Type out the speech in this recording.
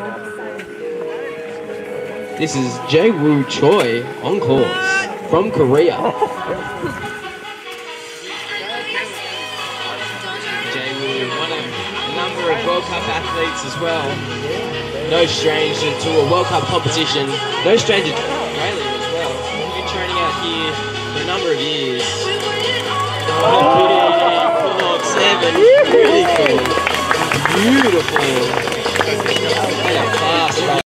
This is JaeWoo Choi on course from Korea. JaeWoo, one of a number of World Cup athletes as well. No stranger to a World Cup competition. No stranger to Australia as well. We've been training out here for a number of years. Court 7, really cool. Beautiful.